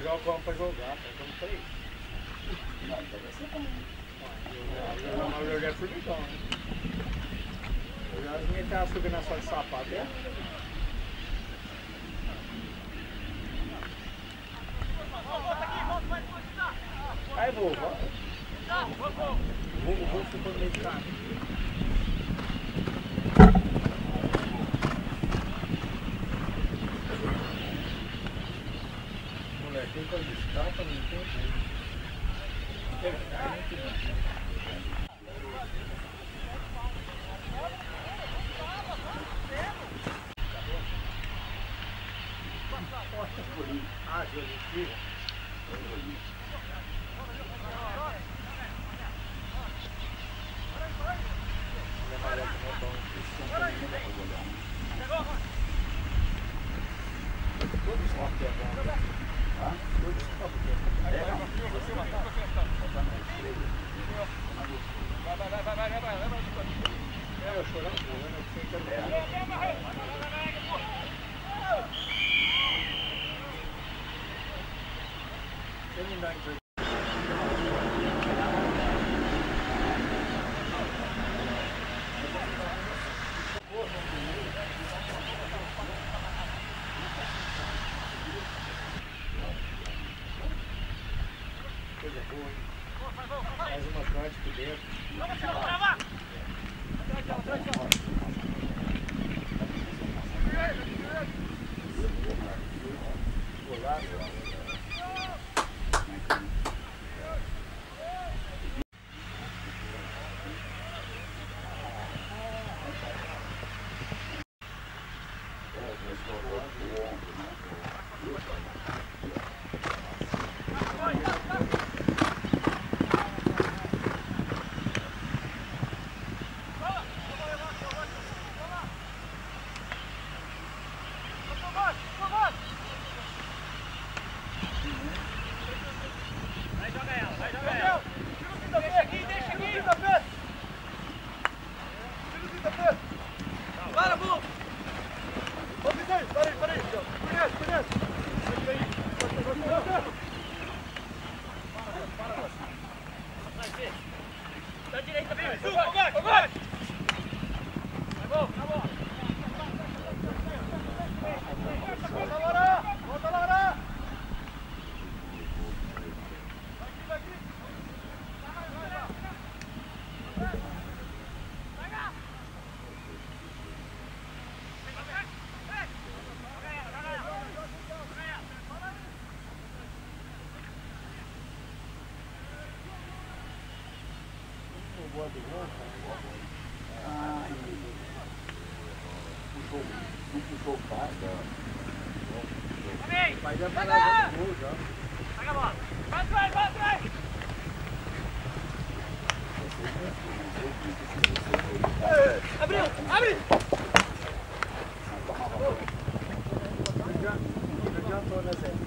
pegar o pão pra jogar, pegamos 3. Não, deve ser bom. Eu já fui ligão, né? Eu já meti açúcar na sola de sapato, né? Aí, vô, vou ficou no meio de carro. Moleque, quando escapa, não tem jeito. É muito bom. Ah, João, coisa boa. Mais uma frente por dentro. Mas já vai lá no gol já. Pega a bola. Vai atrás! Abriu! Abre! Não adiantou, né, Zé?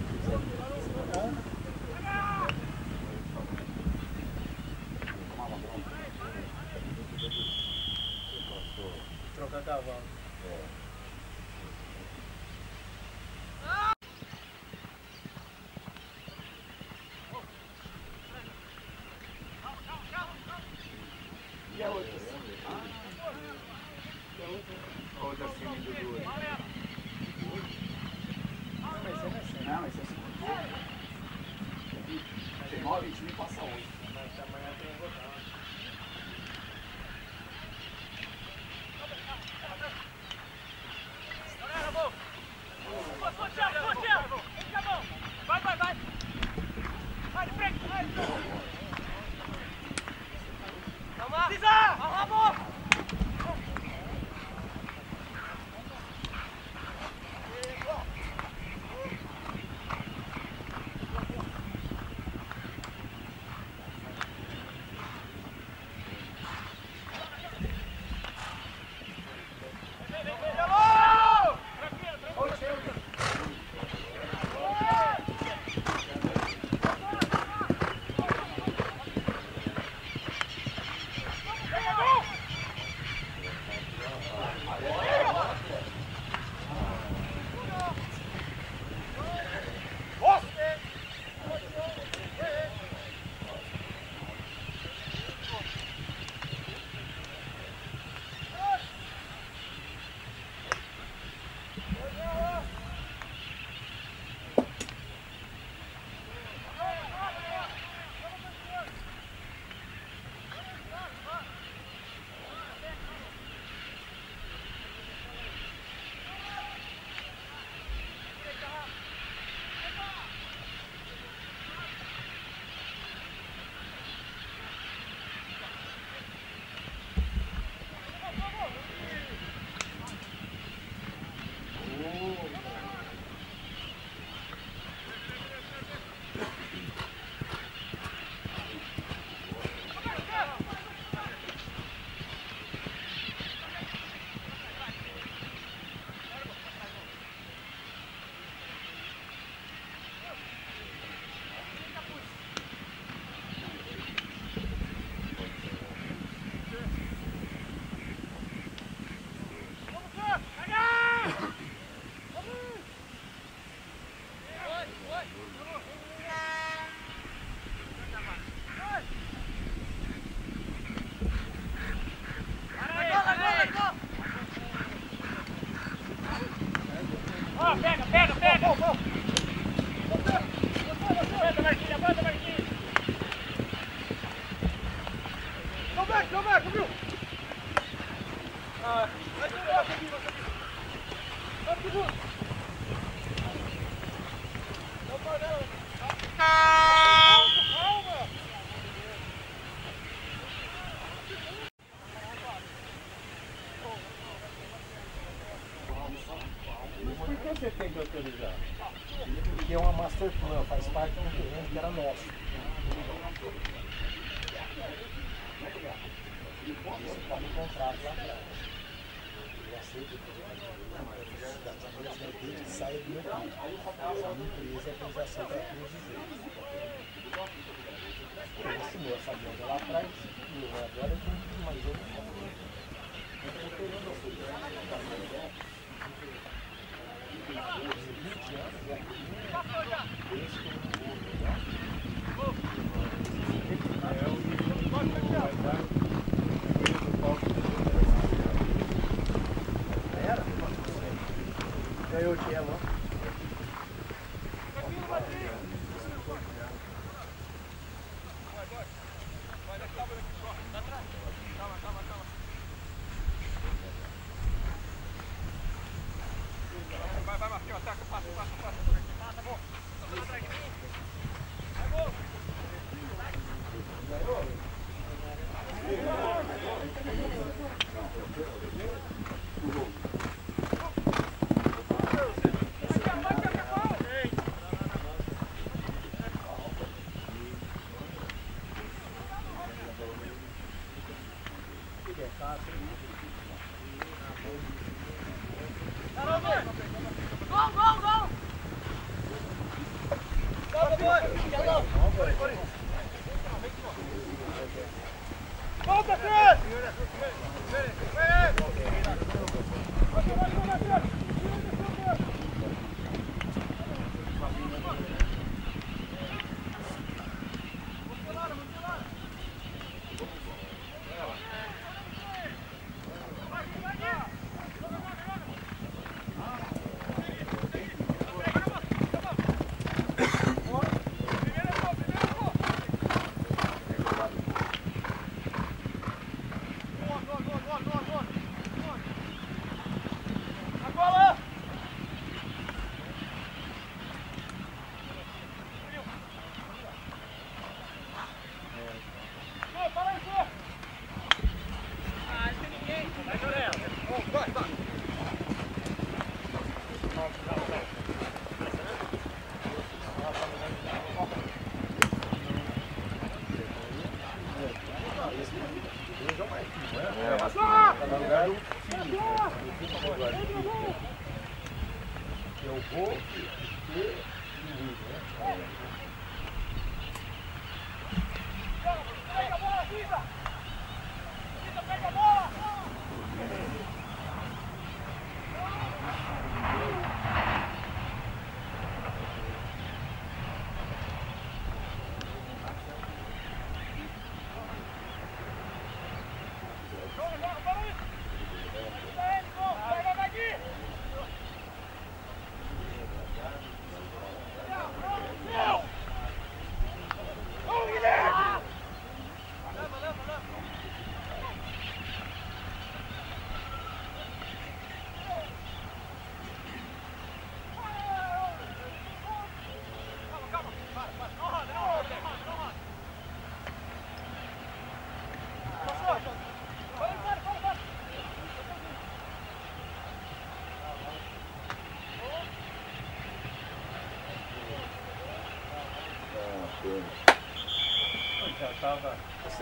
Trocar cavalo. E a outra? E a outra? A outra cena do dois. Não, esse é assim. Tem 9 times e passa 8. Mas amanhã tem que votar. Por que você tem que autorizar? Porque é uma master plan, faz parte de um terreno que era nosso. Isso está no contrato lá atrás. Eu aceito que saia do meu clube. A minha empresa é que eles aceitam a cruz. Ele assinou essa venda lá atrás e agora eu tenho mais outro. Eu estou querendo oferecer. 20 anos é eu te amo. Vai, Marquinhos, ataca, passa. Passa, bom. Eu vou ter pega a bola, Cisa! Cisa, pega a bola! Já estava.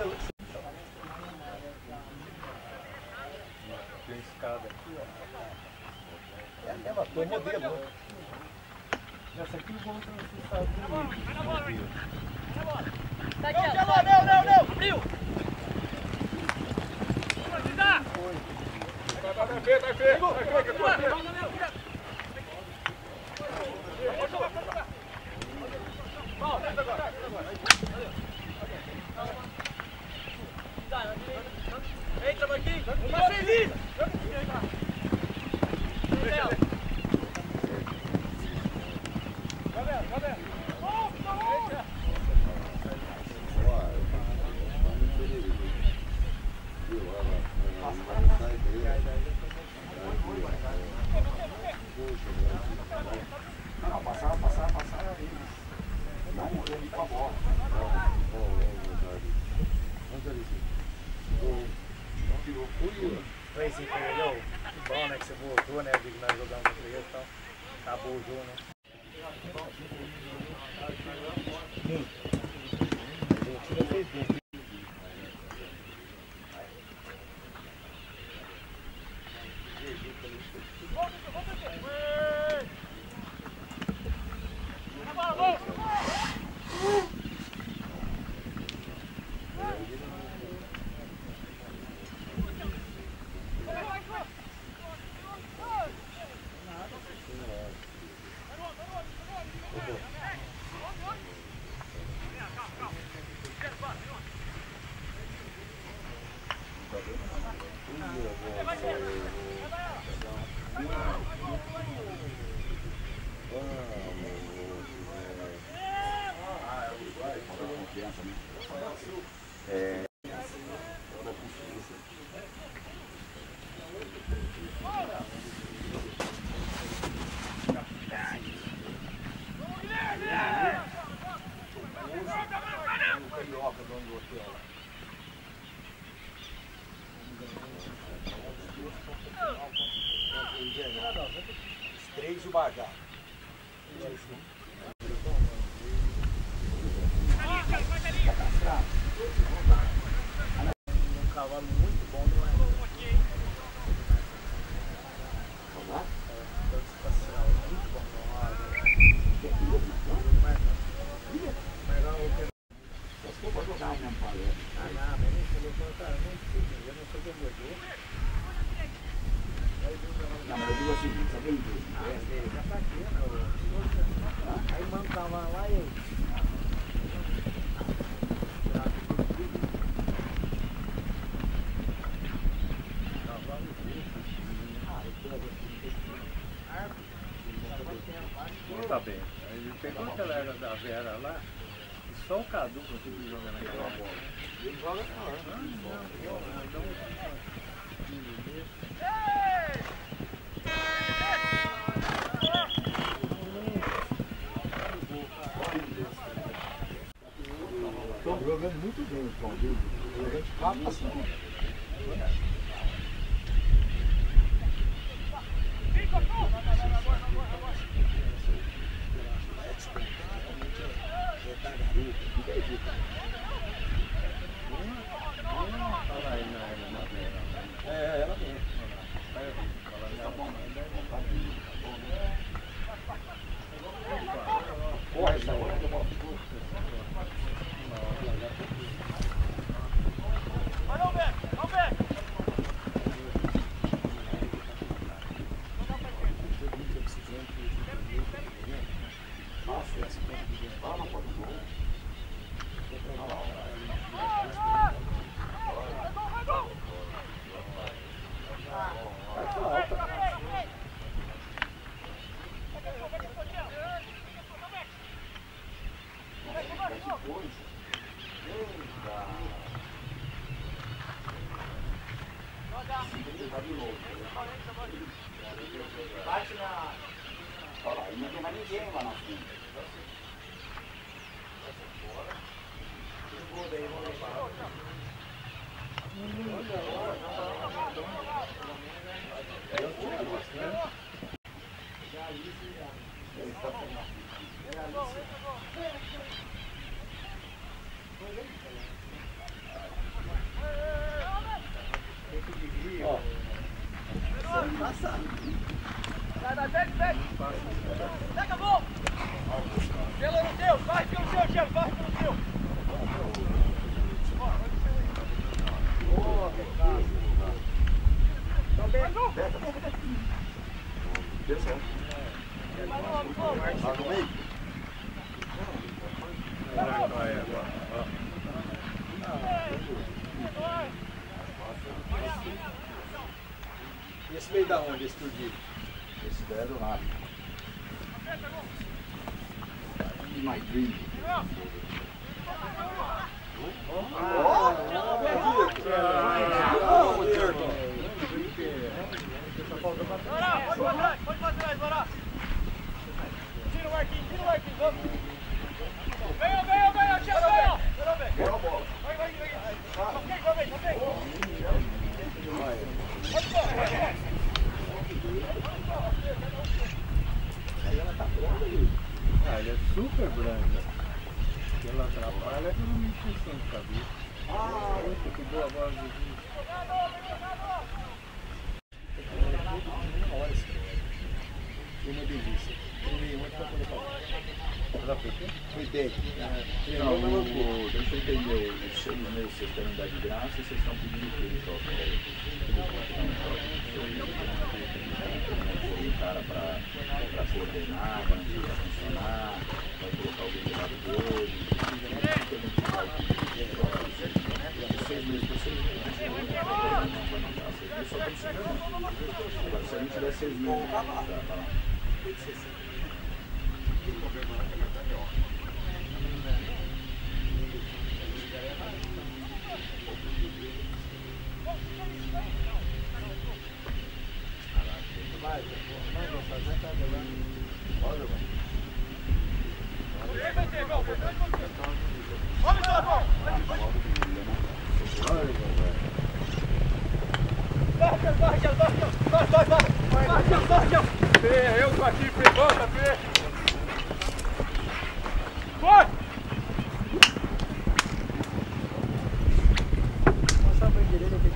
Tem escada aqui, ó. É a mesma coisa, modelo. Essa aqui eu vou para os Estados Unidos. Vai na bola, vai na bola. Não! Abriu! Vai ver! Entra, Marquinhos! Vai feliz! Vai ver! assim pra ele, ô, que bom, né, que você voltou, né, vi que nós jogamos contra ele e tal. Acabou o jogo, né. A Argentina fez bem. O Bajá. Um cavalo muito bom, não é? Espacial, muito bom. Acho que eu vou jogar aí na paleta. Ah, não, mas ele falou, cara, não precisa, eu não sou vendedor. Não, mas eu digo assim, você vem ver. Já tá aqui, né? Aí manda o cavalo lá e aí. Tá bem. Ele pegou aquela era da Vera lá, e só o Cadu conseguiu jogar naquela bola. Ele joga na hora. Estão jogando muito bem, João, viu? Jogando de 4 a 5. É, ela mesmo. Corre essa hora. Bate na... Olha lá, não tem mais ninguém lá na frente. Pega a bola! Gelo no teu, corre pelo teu, Gelo, corre pelo teu! Boa, Ricardo. Então, bem. Deu certo. Tá no meio? E esse veio da onde, esse turdido? Esse daí é do rádio. My dream. Pode pra trás, bora! Tira o Marquinhos, vamos! Venha, Thiago! Boa bola. Vai! Ok. Que boa voz do vídeo. Uma delícia. Ela foi bem? Foi bem. Não, deixa eu entender, os 6 meses vocês querem dar de graça e vocês estão pedindo o que de troca? O cara para coordenar, para funcionar, vai colocar alguém do lado dele. Os 6 meses que vocês só estão chegando. Agora, se a gente tiver 6 meses, tá lá. Eu tô aqui, levanta, Fê! Vai! Passar a bandeira aqui.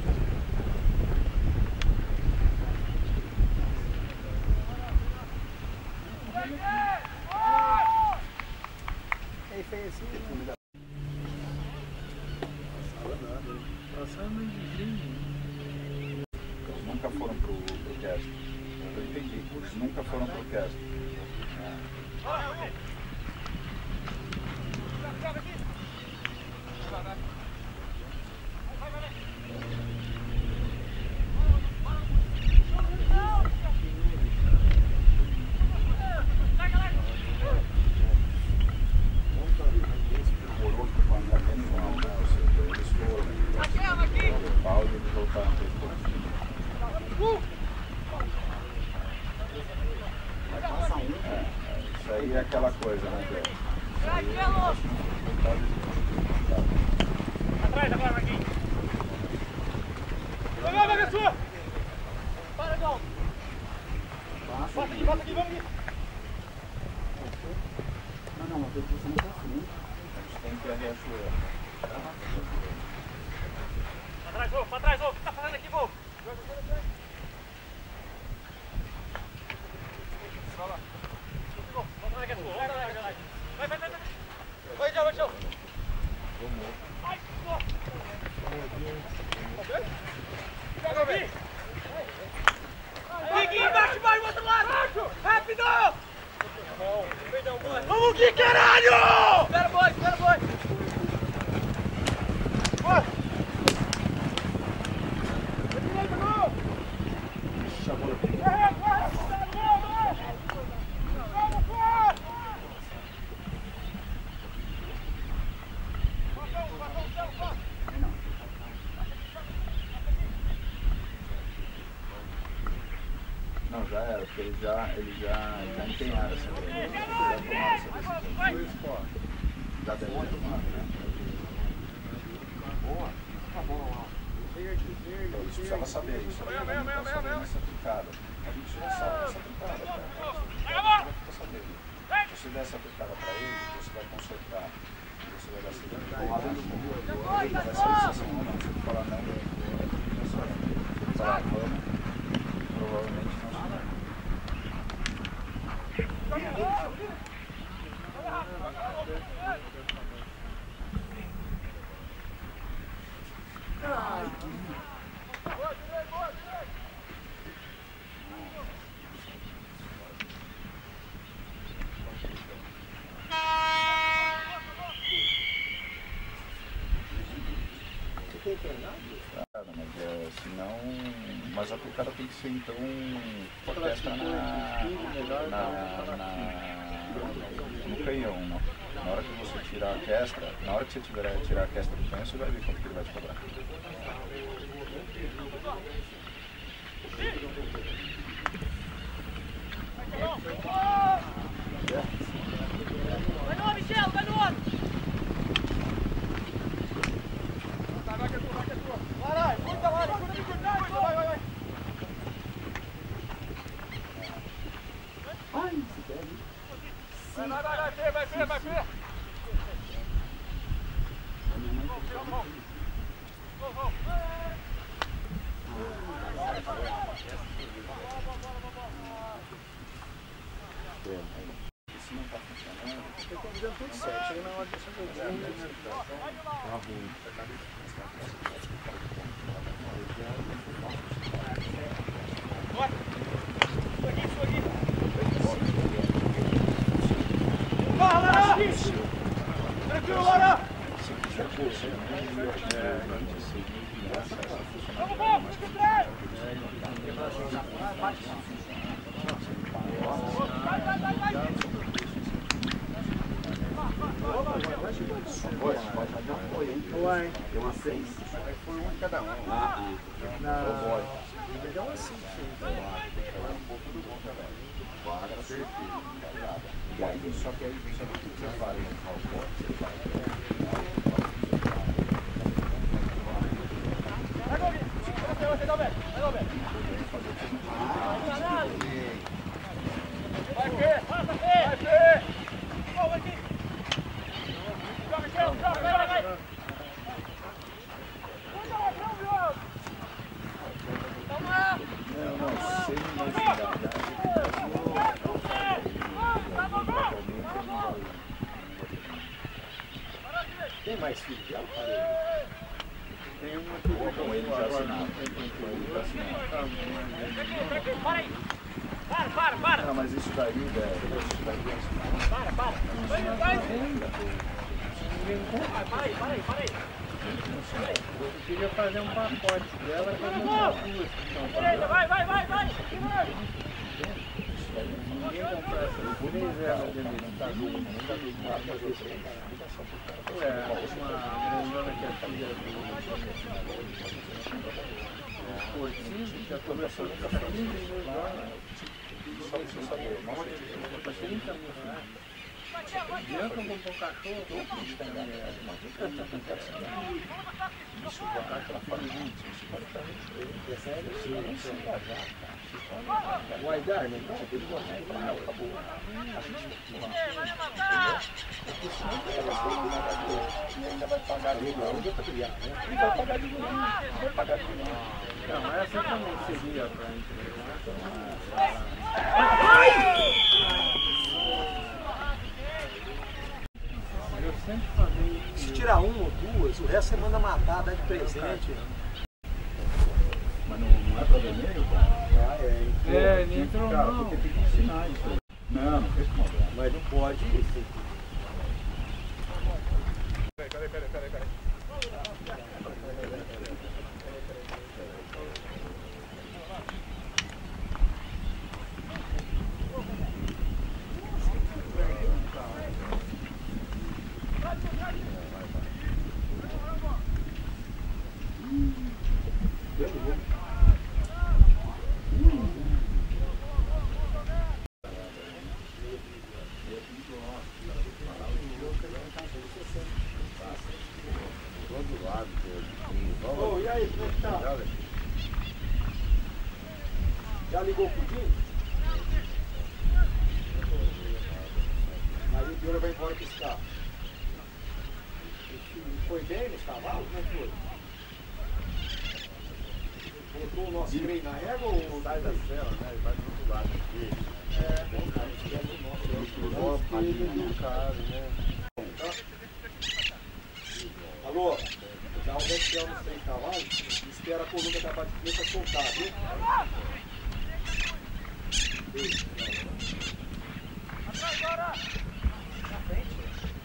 Aí foi assim, né? Eles nunca foram pro cast. Eu entendi, eles nunca foram pro cast. Isso aí é aquela coisa, né, Deus? Atrás agora, Marquinhos! Vai, sua! Para, Gal! Passa aqui, vamos aqui! Não, mas eu preciso não assim. A gente tem que arrear Pra trás, ô! O que tá fazendo aqui, vô? Vai lá. Vai, que é sua. Vai. Vai, tchau. Ai, pega aqui. Gui, embaixo, vai, o outro lado. Rápido. Vamos, Gui, caralho. Espera, boy. Não, já era, porque eles já empenharam essa decisão. Já tomaram essa decisão. Já devem ter tomado, né? Boa. Tá bom lá. Eles precisavam saber isso. Essa picada. A gente já sabe essa picada, cara. Você sabendo. Se você der essa picada para ele, você vai consertar. Você vai dar segurança. Vai ser essa semana, se ele falar não, se ele falar vamos, provavelmente não se vai. Mas a picada tem que ser então orquestra no canhão, né? Na hora que você tirar a orquestra, na hora que você tirar a orquestra do canhão, você vai ver quanto que ele vai te cobrar. Vai no outro, Michel, vai no outro. Vai que é tua. Vai, curta, vai. Ai, se deve. Vai, Fê. Se não está funcionando, Estou convidando tudo certo. Chega na hora de fazer o Tranquilo, Lara! Vamos, vamos! Ué, deu uma 6. foi um de cada um. Deu uma 5. E aí, só que aí você não precisa fazer Tem mais filho que ela? Tem uma que eu com ele já assinado. Para! Não, mas isso daí, velho, isso daí é assinado. Para aí! Eu queria fazer um pacote dela para montar duas. Vai! Ninguém comprou essas 3 elas de alimentador. Ué, uma menina que é filha do Portinho, já começou a ficar 15 mil dólares. Só pra você saber, nossa, Para 30 mil reais. Adianta eu comprar um cachorro, eu vou comprar uma mulher. isso vai para fora de mim, isso vai para O Aidar, né? Não, ele gosta de não, acabou. Ainda vai pagar de novo. E vai pagar de novo. Não, essa também seria para entregar. Eu sempre falei. Se tirar uma ou duas, o resto você manda matar, dá de presente. Mas não é para vermelho, cara? Ele entrou não. Porque tem que ensinar isso. Não, não fez como. Mas não pode. Cadê? Todo lado, Ô, e aí, como é que tá? Já ligou o pudim? Aí o Piora vai embora com esse carro. Foi bem nesse cavalo? Como é que foi? Botou o nosso freio na égua ou Sai da cela, né? Vai pro outro lado aqui. Alô, dá um vestial nos 3 cavalos e espera a coluna acabar de comer para soltar, viu? Agora! Na frente.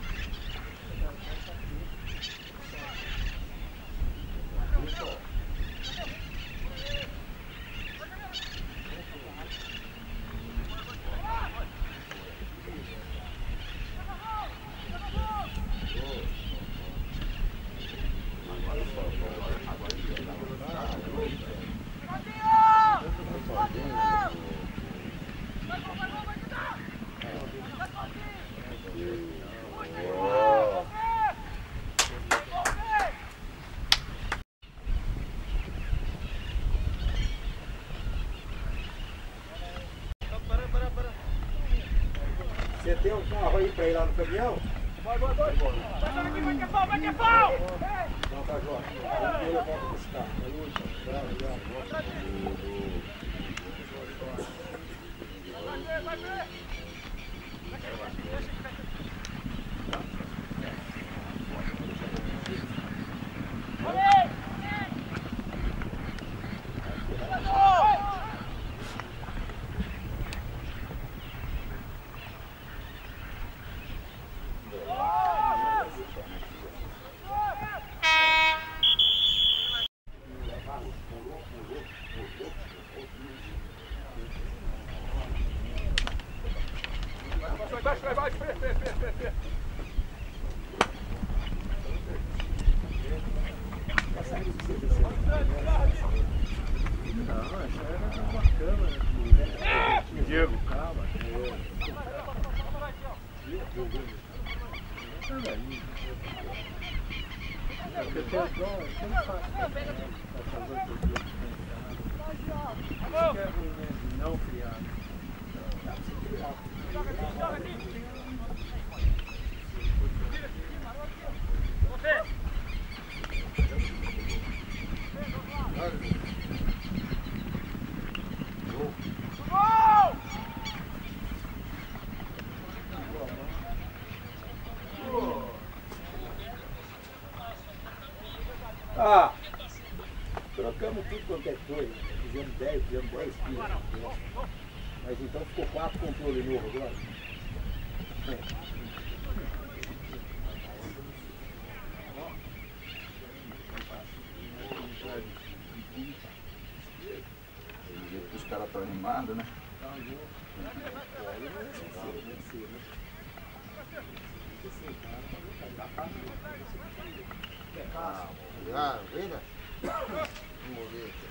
Você tem um carro aí para ir lá no caminhão? Vai que é pau! Tá, João. Eu levanto esse carro. É luta. Vai ver! Não criar. Ah, trocamos tudo quanto é coisa. Fizemos 10 quilos. Mas então ficou 4 controles novos agora. Os caras estão animados, né? Ah, vira? Vamos ver aqui.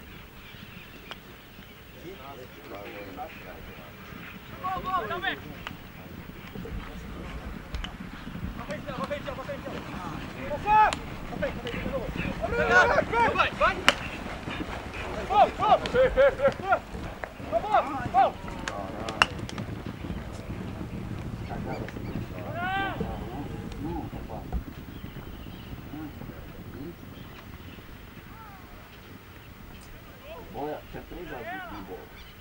Gol, também! Vai! Olha, tinha 3 azul de bola.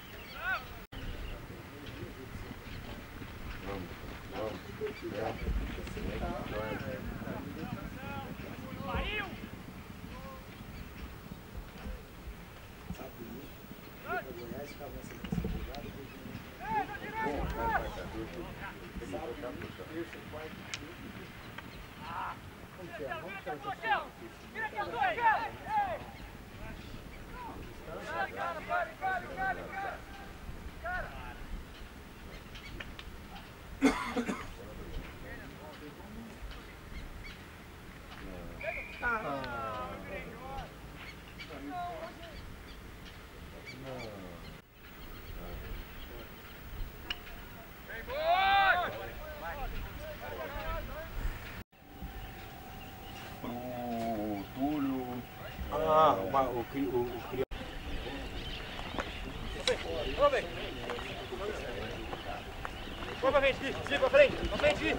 O criança. Vamos ver. Vai pra frente, Gui. Pra frente, Gui.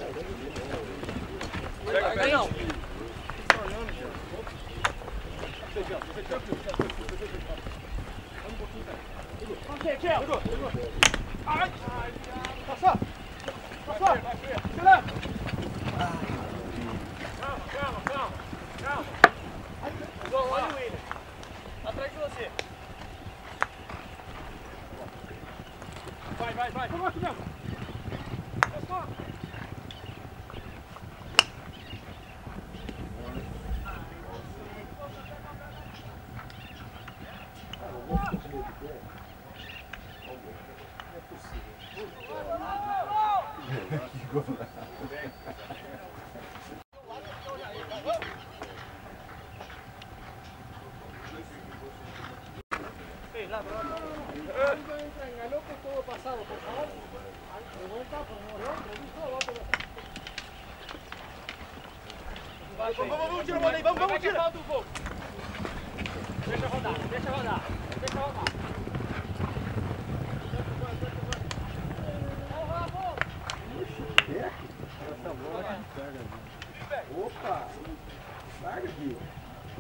Pega, não. Ai! Passou! Calma! Olha o William. Atrás de você. Vai. Vamos aqui mesmo. Passou. Vamos, tira a bola aí, vamos, tira! Deixa rodar. Opa! Larga aqui.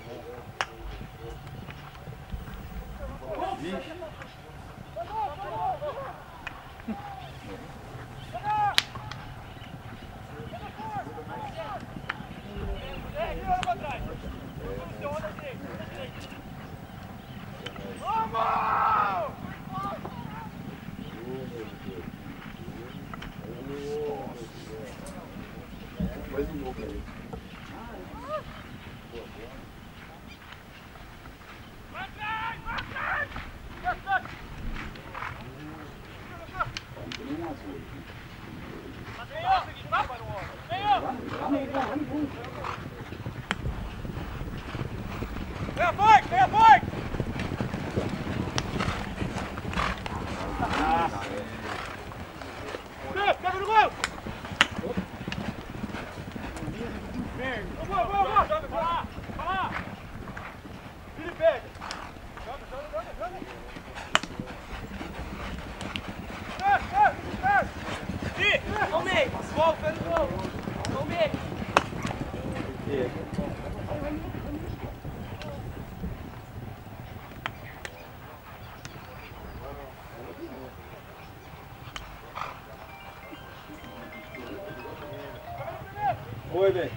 Oi, bem.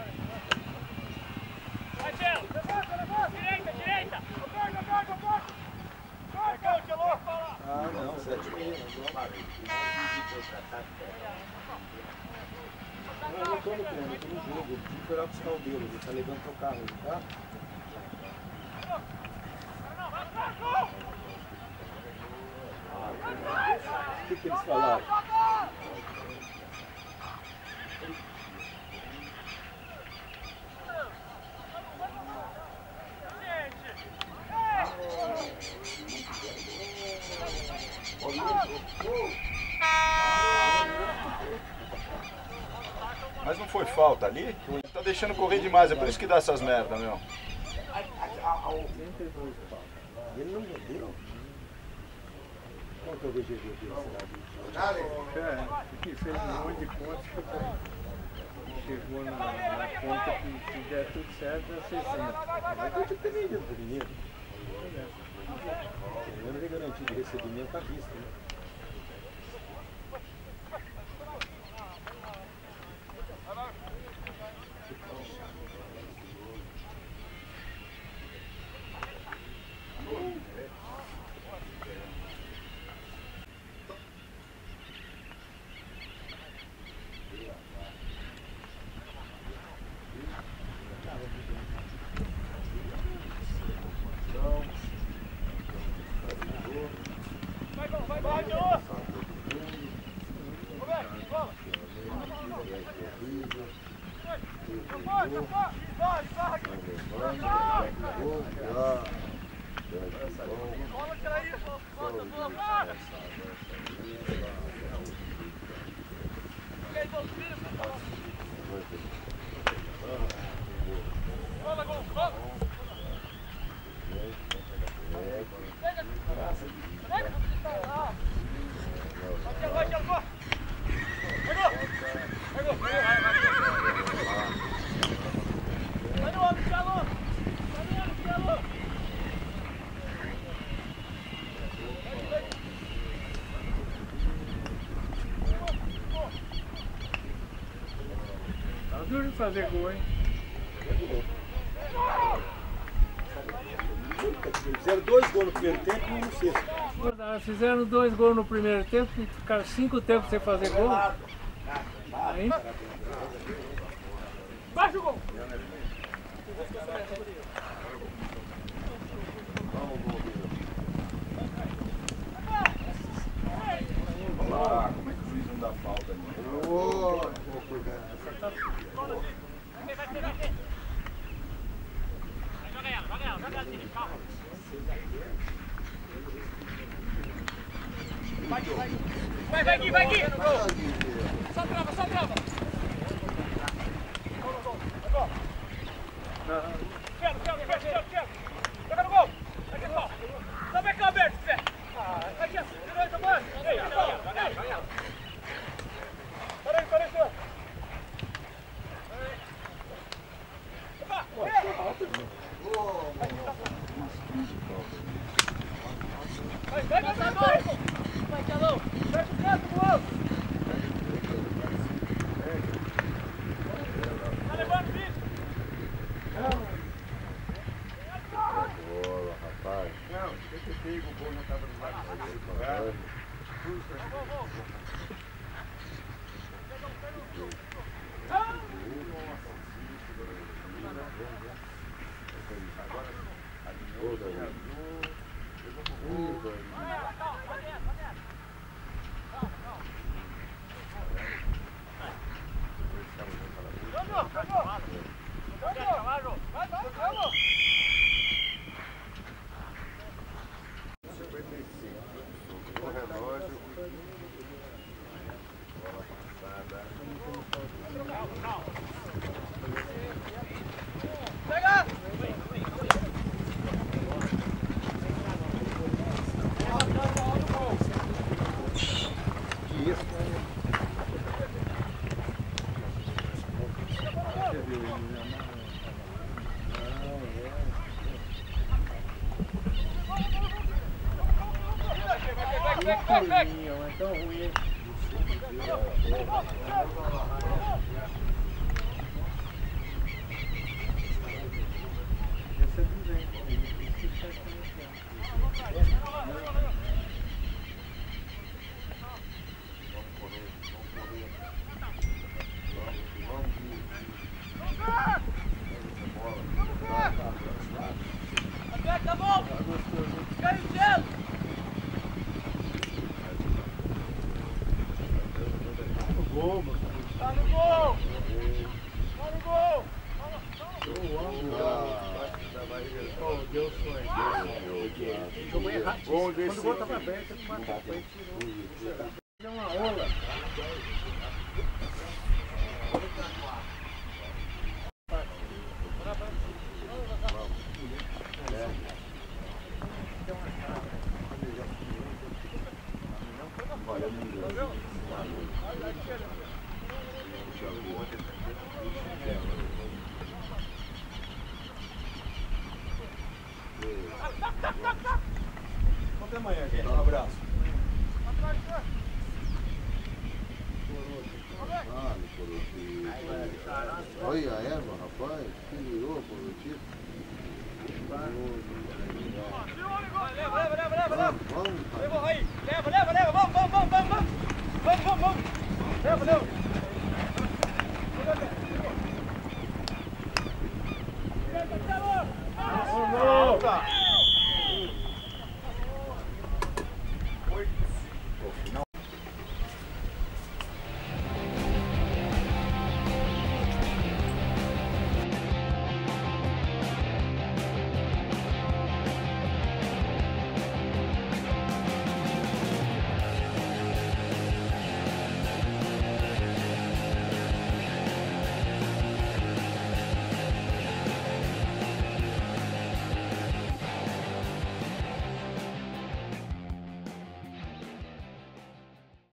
Ah, não, 7,5. Eu não tô no treino, eu tô no jogo. Eu fui lá buscar o dele, ele tá levando teu carro, tá? O que eles falaram? Mas não foi falta ali? Tá deixando correr demais, é por isso que dá essas merda, meu. Ele não bebeu? Qual que é o VGV dele? Cara, que fez um monte de conta, chegou na conta que se der tudo certo é 60. Mas eu tinha que ter vendido pro menino. Eu não vi garantia de recebimento à vista, né? Duro de fazer gol, hein? Fizeram 2 gols no primeiro tempo e 1 no sexto. Fizeram 2 gols no primeiro tempo e ficaram 5 tempos sem fazer gol. Aí? Baixa o gol! Ah, como é que o juiz não dá falta ali? Vai, Gui! Só trava! Quero! Pega no gol! Aqui, só! Só vem cá aberto, Zé! Aqui, direita, mano! Ei, Para aí, senhor! voltei, o gol já estava do lado do lugar. Tudo é tão ruim. Esse é Aperta a mão! Cai o gelo! gol, mano. Tá no gol! Tá no gol! Oh, Deus foi. Jogou errado. Quando o gol estava aberto, ele matou a frente e tirou. Deu uma ola. Até amanhã, gente. Um abraço. Olha a erva, rapaz, que virou, produtivo. Leva! Vamos, Leva aí! Leva! Vamos! Leva!